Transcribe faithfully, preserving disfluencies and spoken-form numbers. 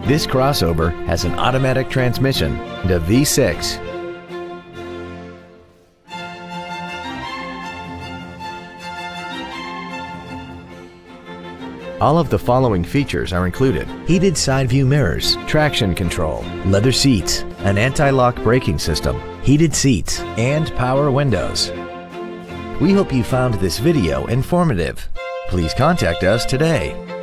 This crossover has an automatic transmission and a V six. All of the following features are included: heated side view mirrors, traction control, leather seats, an anti-lock braking system, heated seats, and power windows. We hope you found this video informative. Please contact us today.